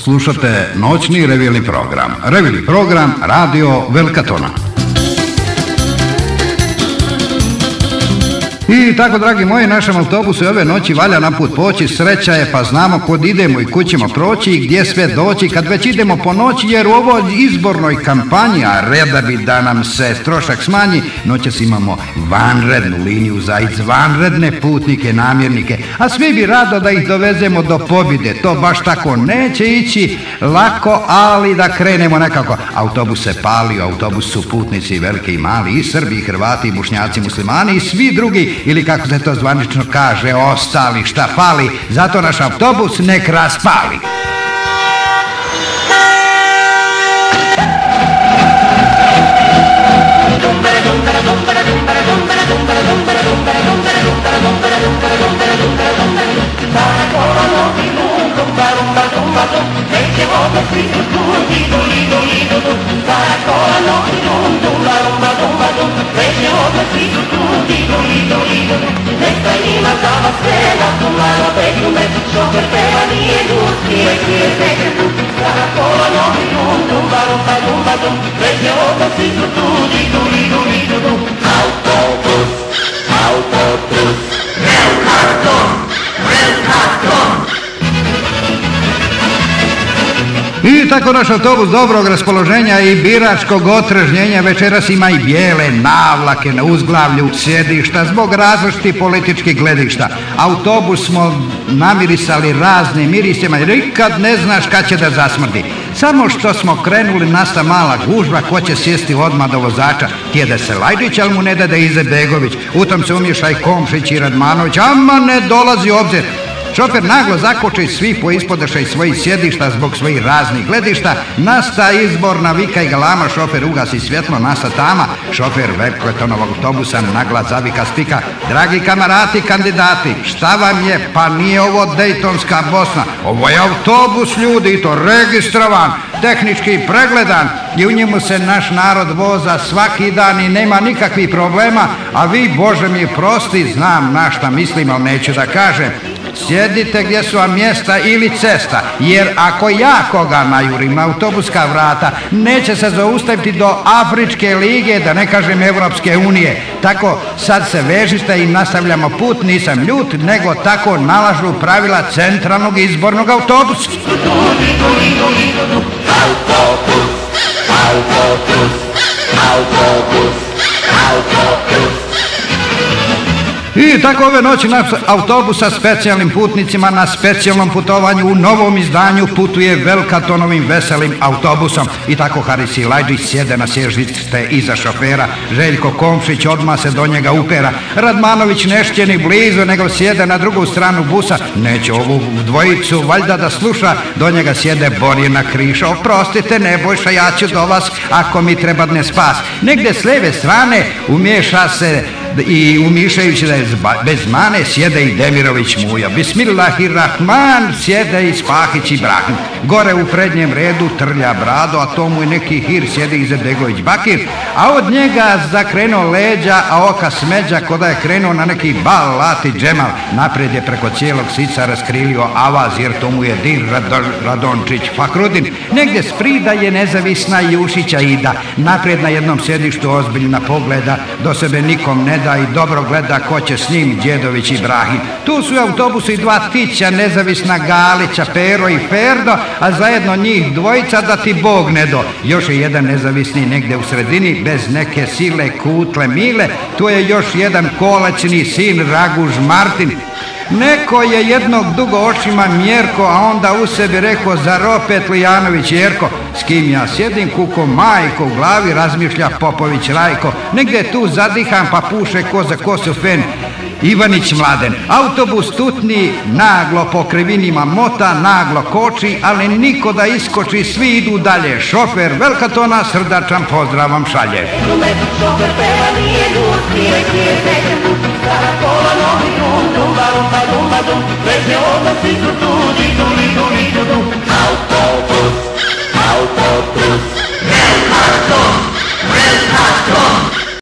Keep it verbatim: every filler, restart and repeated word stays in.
Slušate noćni revilni program. Revilni program Radio Velika Tona. I tako, dragi moji, našem autobusu ove noći valja na put poći, sreća je pa znamo kud idemo i kud ćemo proći i gdje sve doći kad već idemo po noći, jer u ovoj izbornoj kampanji, a reda bi da nam se trošak smanji, noćas imamo vanrednu liniju za izvanredne putnike, namjernike, a svi bi rado da ih dovezemo do pobjede. To baš tako neće ići lako, ali da krenemo nekako. Autobus se pali, autobus su putnici veliki i mali, i Srbi, i Hrvati, i Bošnjaci, Muslimani i svi drugi, ili kako se to zvanično kaže, ostali, šta fali, zato naš autobus nek raspali. Autobus, autobus, Velkarton, Velkarton. I tako naš autobus dobrog raspoloženja i biračkog otrežnjenja večeras ima i bijele navlake na uzglavlju sjedišta zbog različitih političkih gledišta. Autobus smo namirisali raznim mirisima jer nikad ne znaš kad će da zasmrdi. Samo što smo krenuli, nasta mala gužva, ko će sjesti odmah do vozača. Tjede se Lajdić, ali mu ne dade Izetbegović. U tom se umješa i Komšić i Radmanović, ama ne dolazi u obzir. Šofer naglo zakoče i svi poispodaša iz svojih sjedišta zbog svojih raznih gledišta. Nasta izborna vika i galama, šofer ugasi svjetlo, nasta tama. Šofer Velikotonovog autobusa naglas zavika spika: dragi kamarati, kandidati, šta vam je? Pa nije ovo Dejtonska Bosna, ovo je autobus, ljudi, i to registrovan, tehnički pregledan, i u njemu se naš narod voza svaki dan i nema nikakvih problema, a vi, Bože mi prosti, znam na šta mislim, ali neću da kažem. Sjedite gdje su vam mjesta ili cesta, jer ako ja koga najurim na autobuska vrata, neće se zaustaviti do Afričke lige, da ne kažem Evropske unije. Tako sad se vežite i nastavljamo put, nisam ljut, nego tako nalažu pravila centralnog izbornog autobusa. Autobus, autobus, autobus, autobus. I tako ove noći naš autobus sa specijalnim putnicima na specijalnom putovanju u novom izdanju putuje Velkatonovim veselim autobusom. I tako Haris i Lajdić sjede na sježište iza šofera, Željko Komšić odmah se do njega upera, Radmanović nešće ni blizu, nego sjede na drugu stranu busa, neće ovu dvojicu valjda da sluša, do njega sjede Borjana Kriša. Oprostite, Nebojša, ja ću do vas ako mi trebadne spas. Negdje s lijeve strane umiješa se i umišljajući da je bez mane sjede i Demirović Mujo. Bismillahirrahman, sjede i Spahić Ibrahim. Gore u prednjem redu trlja brado, a to mu je neki hir, sjede Izetbegović Bakir, a od njega zakrenuo leđa, a oka smeđa ko da je krenuo na neki bal Lati Džemal. Naprijed je preko cijelog sica raskrilio avaz, jer to mu je Dir Radončić Fahrudin. Negdje sprida je nezavisna Jušića Ida. Naprijed na jednom sjedištu ozbiljna pogleda, do sebe nikom ne da i dobro gleda ko će s njim, Đedović Ibrahim. Tu su u autobusu i dva tića, nezavisna Galića, Pero i Ferdo, a zajedno njih dvojica da ti Bog ne do. Još je jedan nezavisni negdje u sredini, bez neke sile, kutle, mile. Tu je još jedan kolećni sin, Raguž Martin. Neko je jednog dugo očima mjerko, a onda u sebi rekao: zar opet Lijanović Jerko? S kim ja sjedim, kuko majko, u glavi razmišlja Popović Rajko. Negdje tu zadihan pa puše ko za kosu fen Ivanić Mladen. Autobus tutni, naglo po krivinima mota, naglo koči, ali niko da iskoči, svi idu dalje. Šofer Velkatona srdačan pozdrav vam šalje. Autobus, autobus, Velkarton, Velkarton.